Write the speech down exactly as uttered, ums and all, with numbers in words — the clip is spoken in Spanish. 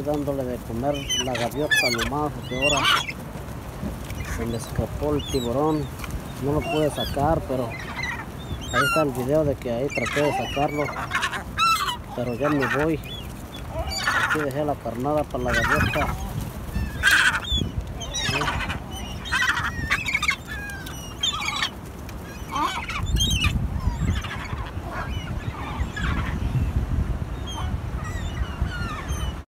aquí dándole de comer la gaviota nomás, porque ahora se me escapó el tiburón. No lo pude sacar, pero ahí está el video de que ahí traté de sacarlo, pero ya me voy. Aquí dejé la carnada para la gaviota.